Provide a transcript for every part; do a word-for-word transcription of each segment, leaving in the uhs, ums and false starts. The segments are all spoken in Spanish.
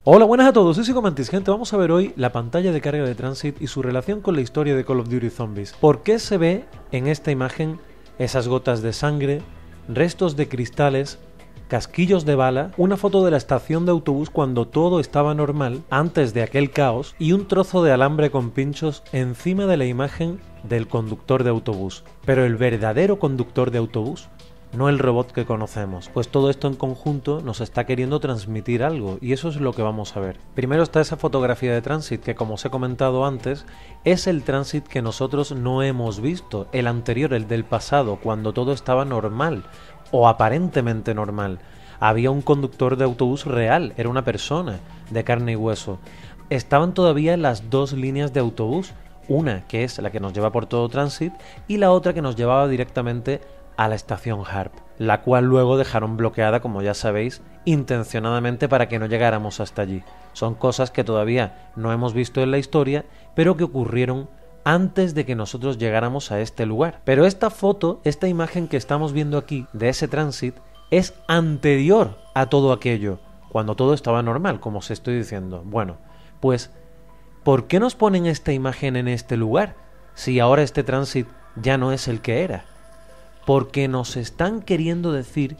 Hola, buenas a todos, soy Psicomantis, gente. Vamos a ver hoy la pantalla de carga de Transit y su relación con la historia de Call of Duty Zombies. ¿Por qué se ve en esta imagen esas gotas de sangre, restos de cristales, casquillos de bala, una foto de la estación de autobús cuando todo estaba normal, antes de aquel caos, y un trozo de alambre con pinchos encima de la imagen del conductor de autobús? Pero el verdadero conductor de autobús, no el robot que conocemos. Pues todo esto en conjunto nos está queriendo transmitir algo, y eso es lo que vamos a ver. Primero está esa fotografía de Transit, que como os he comentado antes, es el Transit que nosotros no hemos visto, el anterior, el del pasado, cuando todo estaba normal, o aparentemente normal. Había un conductor de autobús real, era una persona de carne y hueso. Estaban todavía las dos líneas de autobús, una que es la que nos lleva por todo Transit, y la otra que nos llevaba directamente a la estación Harp, la cual luego dejaron bloqueada, como ya sabéis, intencionadamente para que no llegáramos hasta allí. Son cosas que todavía no hemos visto en la historia, pero que ocurrieron antes de que nosotros llegáramos a este lugar. Pero esta foto, esta imagen que estamos viendo aquí de ese Transit, es anterior a todo aquello, cuando todo estaba normal, como os estoy diciendo. Bueno, pues, ¿por qué nos ponen esta imagen en este lugar, si ahora este Transit ya no es el que era? Porque nos están queriendo decir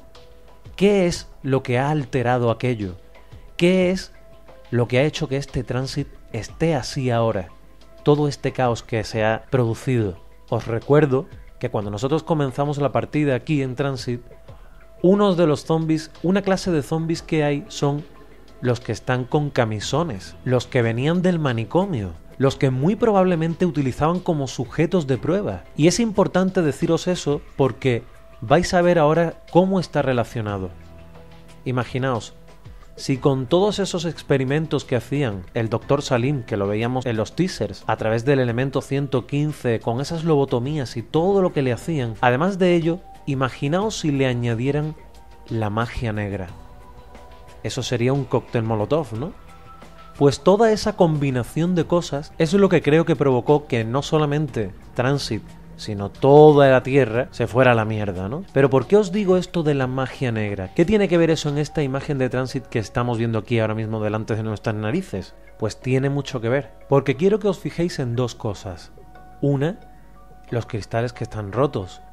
qué es lo que ha alterado aquello, qué es lo que ha hecho que este Transit esté así ahora, todo este caos que se ha producido. Os recuerdo que cuando nosotros comenzamos la partida aquí en Transit, unos de los zombies, una clase de zombies que hay son los que están con camisones, los que venían del manicomio, los que muy probablemente utilizaban como sujetos de prueba. Y es importante deciros eso porque vais a ver ahora cómo está relacionado. Imaginaos, si con todos esos experimentos que hacían el doctor Salim, que lo veíamos en los teasers, a través del elemento ciento quince, con esas lobotomías y todo lo que le hacían, además de ello, imaginaos si le añadieran la magia negra. Eso sería un cóctel molotov, ¿no? Pues toda esa combinación de cosas es lo que creo que provocó que no solamente Transit, sino toda la Tierra se fuera a la mierda, ¿no? Pero ¿por qué os digo esto de la magia negra? ¿Qué tiene que ver eso en esta imagen de Transit que estamos viendo aquí ahora mismo delante de nuestras narices? Pues tiene mucho que ver, porque quiero que os fijéis en dos cosas. Una, los cristales que están rotos.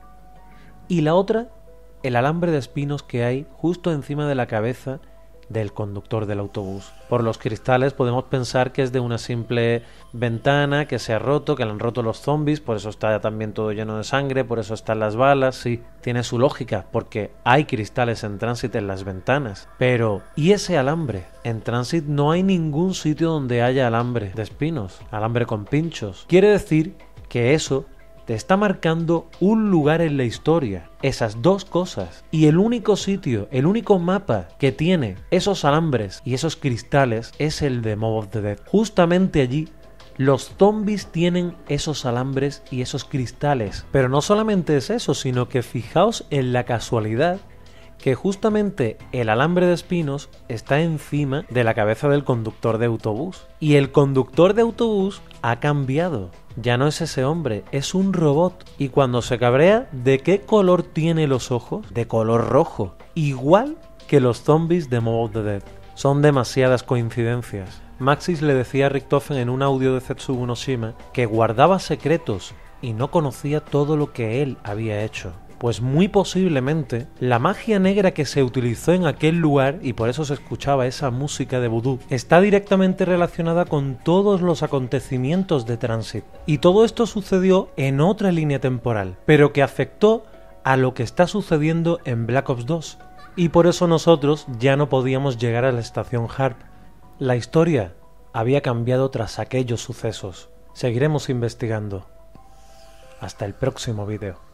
Y la otra, el alambre de espinos que hay justo encima de la cabeza del conductor del autobús. Por los cristales podemos pensar que es de una simple ventana que se ha roto, que la han roto los zombies, por eso está también todo lleno de sangre, por eso están las balas. Sí, tiene su lógica, porque hay cristales en Transit en las ventanas. Pero, ¿y ese alambre? En Transit no hay ningún sitio donde haya alambre de espinos, alambre con pinchos. Quiere decir que eso te está marcando un lugar en la historia, esas dos cosas. Y el único sitio, el único mapa que tiene esos alambres y esos cristales es el de Mob of the Dead. Justamente allí los zombies tienen esos alambres y esos cristales. Pero no solamente es eso, sino que fijaos en la casualidad que justamente el alambre de espinos está encima de la cabeza del conductor de autobús. Y el conductor de autobús ha cambiado. Ya no es ese hombre, es un robot. Y cuando se cabrea, ¿de qué color tiene los ojos? De color rojo. Igual que los zombies de Mob of the Dead. Son demasiadas coincidencias. Maxis le decía a Richtofen en un audio de Zetsugu no Shima que guardaba secretos y no conocía todo lo que él había hecho. Pues muy posiblemente la magia negra que se utilizó en aquel lugar, y por eso se escuchaba esa música de vudú, está directamente relacionada con todos los acontecimientos de Transit. Y todo esto sucedió en otra línea temporal, pero que afectó a lo que está sucediendo en Black Ops dos. Y por eso nosotros ya no podíamos llegar a la estación Harp. La historia había cambiado tras aquellos sucesos. Seguiremos investigando. Hasta el próximo vídeo.